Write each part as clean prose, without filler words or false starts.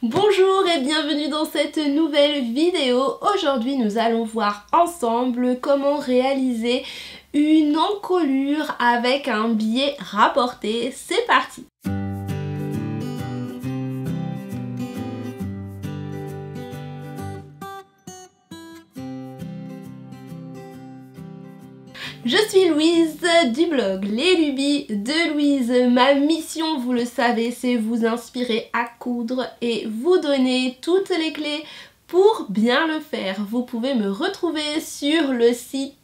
Bonjour et bienvenue dans cette nouvelle vidéo. Aujourd'hui nous allons voir ensemble comment réaliser une encolure avec un biais rapporté. C'est parti! Je suis Louise du blog Les Lubies de Louise. Ma mission, vous le savez, c'est vous inspirer à coudre et vous donner toutes les clés pour bien le faire. Vous pouvez me retrouver sur le site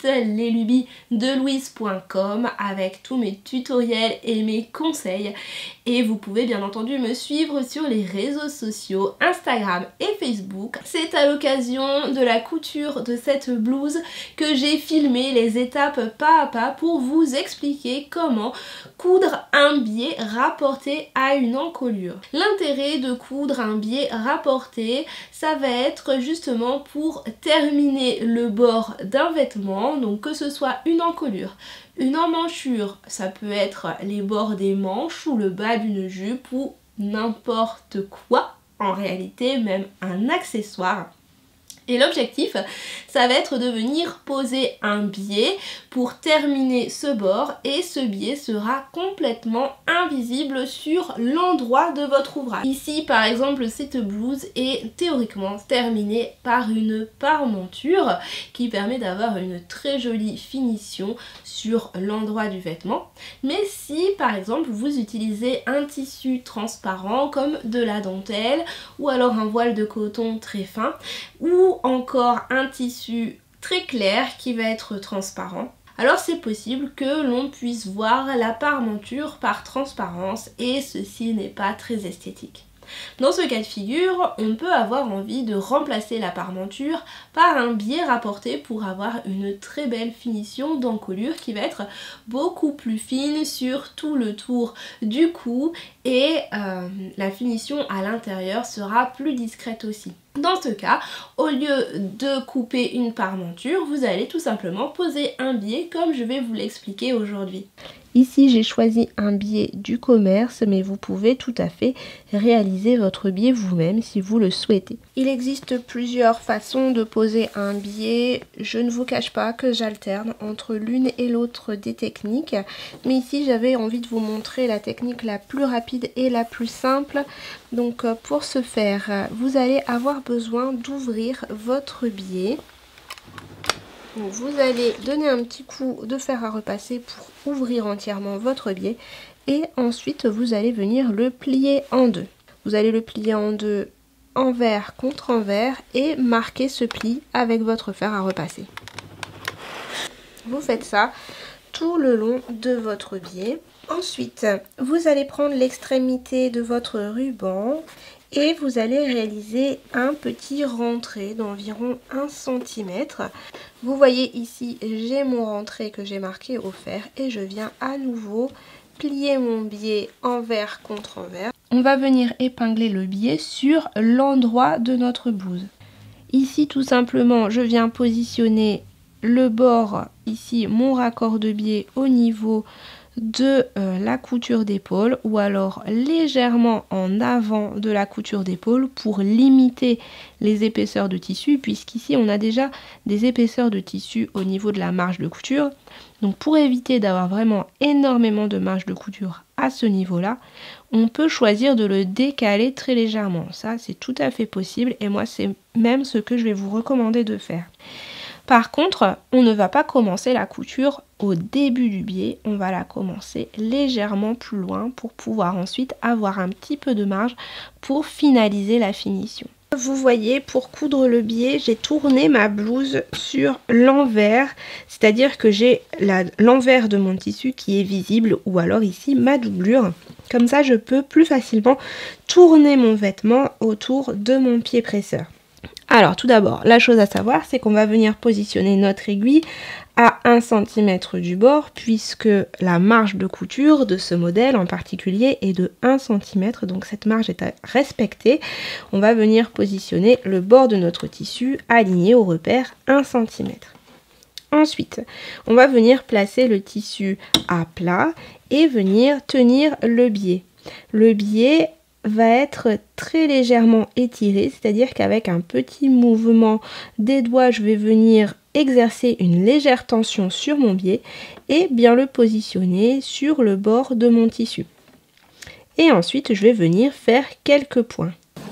leslubiesdelouise.com avec tous mes tutoriels et mes conseils. Et vous pouvez bien entendu me suivre sur les réseaux sociaux, Instagram et Facebook. C'est à l'occasion de la couture de cette blouse que j'ai filmé les étapes pas à pas pour vous expliquer comment coudre un biais rapporté à une encolure. L'intérêt de coudre un biais rapporté, ça va être justement pour terminer le bord d'un vêtement, donc que ce soit une encolure, une emmanchure, ça peut être les bords des manches ou le bas d'une jupe ou n'importe quoi, en réalité même un accessoire. Et l'objectif, ça va être de venir poser un biais pour terminer ce bord et ce biais sera complètement invisible sur l'endroit de votre ouvrage. Ici par exemple cette blouse est théoriquement terminée par une parementure qui permet d'avoir une très jolie finition sur l'endroit du vêtement. Mais si par exemple vous utilisez un tissu transparent comme de la dentelle ou alors un voile de coton très fin ou encore un tissu très clair qui va être transparent, alors c'est possible que l'on puisse voir la parementure par transparence et ceci n'est pas très esthétique. Dans ce cas de figure, on peut avoir envie de remplacer la parementure par un biais rapporté pour avoir une très belle finition d'encolure qui va être beaucoup plus fine sur tout le tour du cou et la finition à l'intérieur sera plus discrète aussi. Dans ce cas, au lieu de couper une parementure, vous allez tout simplement poser un biais comme je vais vous l'expliquer aujourd'hui. Ici, j'ai choisi un biais du commerce, mais vous pouvez tout à fait réaliser votre biais vous-même si vous le souhaitez. Il existe plusieurs façons de poser un biais. Je ne vous cache pas que j'alterne entre l'une et l'autre des techniques, mais ici, j'avais envie de vous montrer la technique la plus rapide et la plus simple. Donc, pour ce faire, vous allez avoir besoin d'ouvrir votre biais. Vous allez donner un petit coup de fer à repasser pour ouvrir entièrement votre biais et ensuite vous allez venir le plier en deux. Vous allez le plier en deux envers contre envers et marquer ce pli avec votre fer à repasser. Vous faites ça tout le long de votre biais. Ensuite, vous allez prendre l'extrémité de votre ruban et vous allez réaliser un petit rentré d'environ 1 cm. Vous voyez ici, j'ai mon rentré que j'ai marqué au fer et je viens à nouveau plier mon biais envers contre envers. On va venir épingler le biais sur l'endroit de notre blouse. Ici, tout simplement, je viens positionner le bord, ici, mon raccord de biais au niveau de la couture d'épaule ou alors légèrement en avant de la couture d'épaule pour limiter les épaisseurs de tissu puisqu'ici on a déjà des épaisseurs de tissu au niveau de la marge de couture. Donc pour éviter d'avoir vraiment énormément de marge de couture à ce niveau-là, on peut choisir de le décaler très légèrement. Ça c'est tout à fait possible et moi c'est même ce que je vais vous recommander de faire. Par contre, on ne va pas commencer la couture au début du biais, on va la commencer légèrement plus loin pour pouvoir ensuite avoir un petit peu de marge pour finaliser la finition. Vous voyez, pour coudre le biais, j'ai tourné ma blouse sur l'envers, c'est-à-dire que j'ai l'envers de mon tissu qui est visible ou alors ici ma doublure. Comme ça, je peux plus facilement tourner mon vêtement autour de mon pied presseur. Alors tout d'abord, la chose à savoir, c'est qu'on va venir positionner notre aiguille à 1 cm du bord puisque la marge de couture de ce modèle en particulier est de 1 cm, donc cette marge est à respecter. On va venir positionner le bord de notre tissu aligné au repère 1 cm. Ensuite, on va venir placer le tissu à plat et venir tenir le biais. Le biais va être très légèrement étiré, c'est-à-dire qu'avec un petit mouvement des doigts, je vais venir exercer une légère tension sur mon biais et bien le positionner sur le bord de mon tissu. Et ensuite, je vais venir faire quelques points.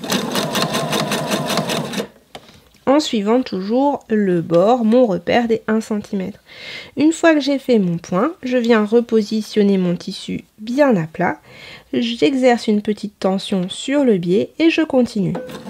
En suivant toujours le bord, mon repère des 1 cm. Une fois que j'ai fait mon point, je viens repositionner mon tissu bien à plat. J'exerce une petite tension sur le biais et je continue.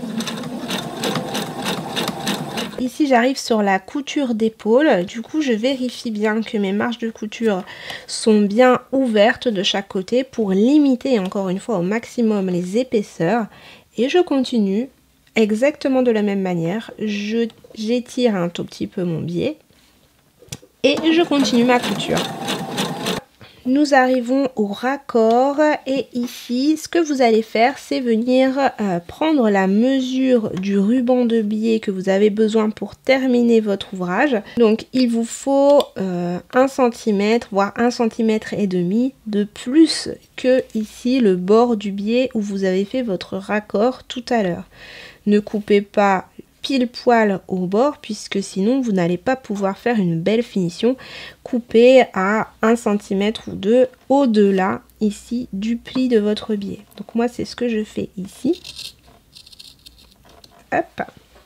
Ici, j'arrive sur la couture d'épaule. Du coup, je vérifie bien que mes marges de couture sont bien ouvertes de chaque côté pour limiter encore une fois au maximum les épaisseurs. Et je continue exactement de la même manière. J'étire un tout petit peu mon biais et je continue ma couture. Nous arrivons au raccord et ici ce que vous allez faire, c'est venir prendre la mesure du ruban de biais que vous avez besoin pour terminer votre ouvrage. Donc il vous faut 1 cm voire 1,5 cm de plus que ici le bord du biais où vous avez fait votre raccord tout à l'heure. Ne coupez pas pile poil au bord puisque sinon vous n'allez pas pouvoir faire une belle finition. Coupez à 1 cm ou 2 au-delà ici du pli de votre biais. Donc moi c'est ce que je fais ici. Hop.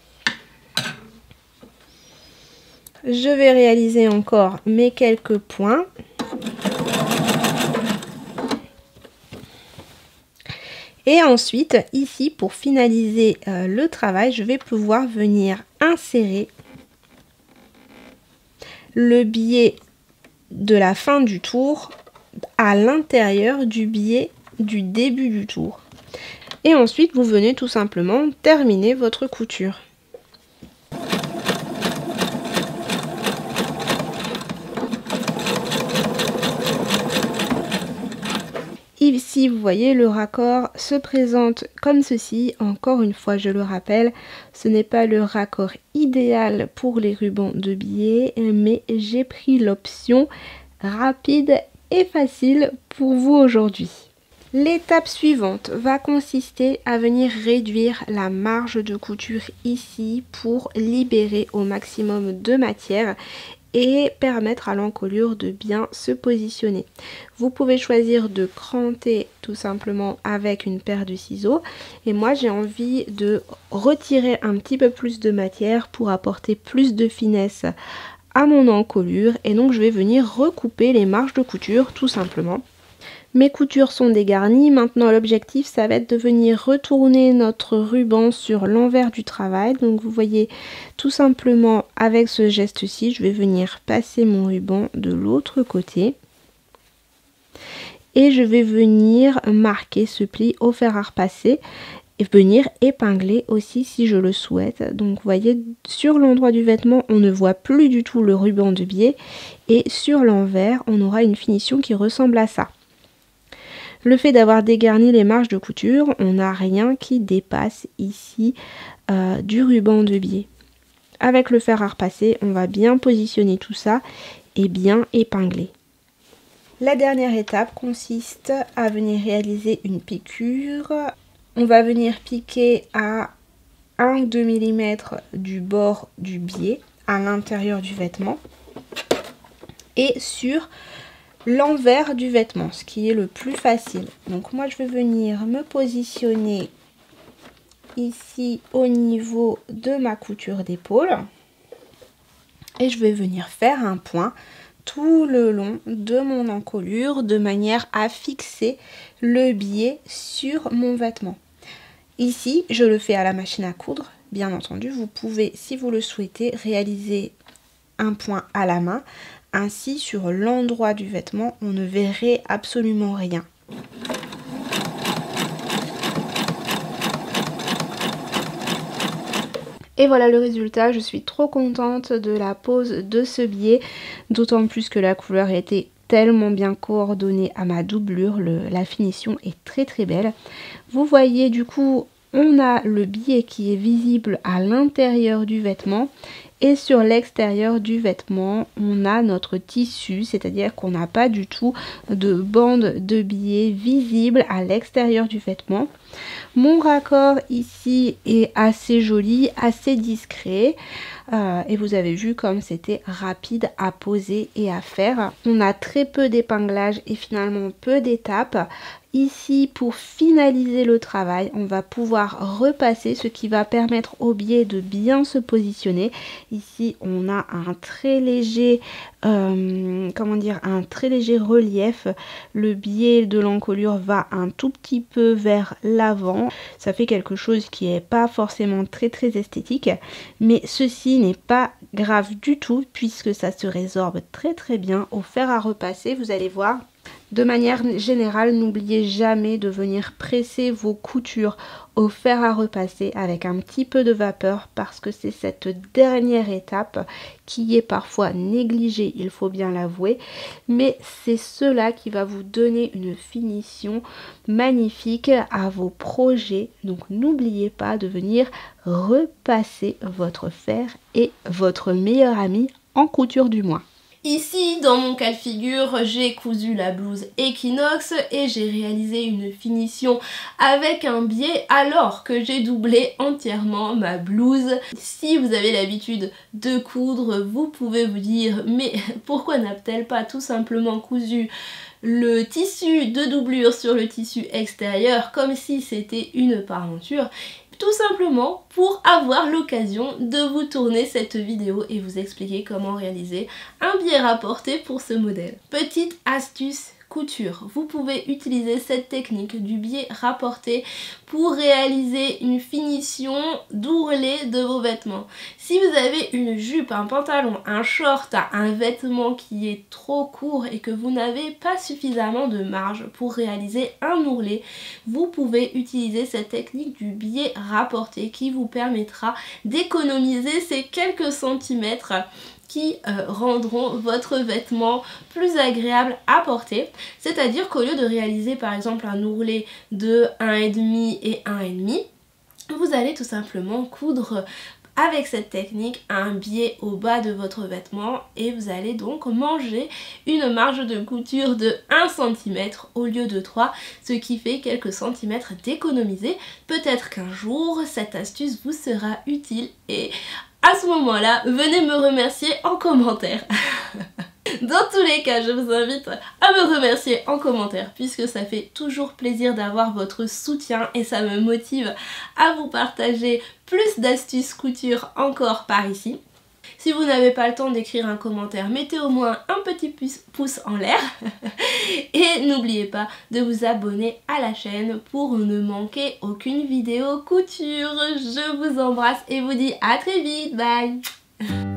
Je vais réaliser encore mes quelques points. Et ensuite, ici, pour finaliser le travail, je vais pouvoir venir insérer le biais de la fin du tour à l'intérieur du biais du début du tour. Et ensuite, vous venez tout simplement terminer votre couture. Ici, vous voyez, le raccord se présente comme ceci. Encore une fois, je le rappelle, ce n'est pas le raccord idéal pour les rubans de biais, mais j'ai pris l'option rapide et facile pour vous aujourd'hui. L'étape suivante va consister à venir réduire la marge de couture ici pour libérer au maximum de matière et permettre à l'encolure de bien se positionner. Vous pouvez choisir de cranter tout simplement avec une paire de ciseaux et moi j'ai envie de retirer un petit peu plus de matière pour apporter plus de finesse à mon encolure et donc je vais venir recouper les marges de couture tout simplement. Mes coutures sont dégarnies, maintenant l'objectif ça va être de venir retourner notre ruban sur l'envers du travail. Donc vous voyez tout simplement avec ce geste-ci, je vais venir passer mon ruban de l'autre côté. Et je vais venir marquer ce pli au fer à repasser et venir épingler aussi si je le souhaite. Donc vous voyez sur l'endroit du vêtement on ne voit plus du tout le ruban de biais et sur l'envers on aura une finition qui ressemble à ça. Le fait d'avoir dégarni les marges de couture, on n'a rien qui dépasse ici du ruban de biais. Avec le fer à repasser, on va bien positionner tout ça et bien épingler. La dernière étape consiste à venir réaliser une piqûre. On va venir piquer à 1 ou 2 mm du bord du biais à l'intérieur du vêtement et sur l'envers du vêtement, ce qui est le plus facile. Donc moi je vais venir me positionner ici au niveau de ma couture d'épaule et je vais venir faire un point tout le long de mon encolure de manière à fixer le biais sur mon vêtement. Ici je le fais à la machine à coudre, bien entendu vous pouvez si vous le souhaitez réaliser un point à la main. Ainsi, sur l'endroit du vêtement, on ne verrait absolument rien. Et voilà le résultat, je suis trop contente de la pose de ce biais, d'autant plus que la couleur était tellement bien coordonnée à ma doublure, la finition est très très belle. Vous voyez du coup, on a le biais qui est visible à l'intérieur du vêtement Et sur l'extérieur du vêtement, on a notre tissu, c'est-à-dire qu'on n'a pas du tout de bande de biais visible à l'extérieur du vêtement. Mon raccord ici est assez joli, assez discret. Et vous avez vu comme c'était rapide à poser et à faire. On a très peu d'épinglage et finalement peu d'étapes. Ici, pour finaliser le travail, on va pouvoir repasser, ce qui va permettre au biais de bien se positionner. Ici, on a un très léger, un très léger relief. Le biais de l'encolure va un tout petit peu vers l'avant. Ça fait quelque chose qui n'est pas forcément très esthétique, mais ceci n'est pas grave du tout puisque ça se résorbe très bien au fer à repasser. Vous allez voir. De manière générale, n'oubliez jamais de venir presser vos coutures au fer à repasser avec un petit peu de vapeur parce que c'est cette dernière étape qui est parfois négligée, il faut bien l'avouer, mais c'est cela qui va vous donner une finition magnifique à vos projets. Donc n'oubliez pas de venir repasser votre fer et votre meilleur ami en couture du mois. Ici, dans mon cas de figure, j'ai cousu la blouse Equinox et j'ai réalisé une finition avec un biais alors que j'ai doublé entièrement ma blouse. Si vous avez l'habitude de coudre, vous pouvez vous dire mais pourquoi n'a-t-elle pas tout simplement cousu le tissu de doublure sur le tissu extérieur comme si c'était une parenture? Tout simplement pour avoir l'occasion de vous tourner cette vidéo et vous expliquer comment réaliser un biais rapporté pour ce modèle. Petite astuce couture, vous pouvez utiliser cette technique du biais rapporté pour réaliser une finition d'ourlet de vos vêtements. Si vous avez une jupe, un pantalon, un short, un vêtement qui est trop court et que vous n'avez pas suffisamment de marge pour réaliser un ourlet, vous pouvez utiliser cette technique du biais rapporté qui vous permettra d'économiser ces quelques centimètres qui rendront votre vêtement plus agréable à porter. C'est-à-dire qu'au lieu de réaliser par exemple un ourlet de 1,5 et 1,5, vous allez tout simplement coudre avec cette technique un biais au bas de votre vêtement et vous allez donc manger une marge de couture de 1 cm au lieu de 3, ce qui fait quelques centimètres d'économiser. Peut-être qu'un jour cette astuce vous sera utile et à ce moment-là, venez me remercier en commentaire. Dans tous les cas, je vous invite à me remercier en commentaire puisque ça fait toujours plaisir d'avoir votre soutien et ça me motive à vous partager plus d'astuces couture encore par ici. Si vous n'avez pas le temps d'écrire un commentaire, mettez au moins un petit pouce en l'air. Et n'oubliez pas de vous abonner à la chaîne pour ne manquer aucune vidéo couture. Je vous embrasse et vous dis à très vite. Bye!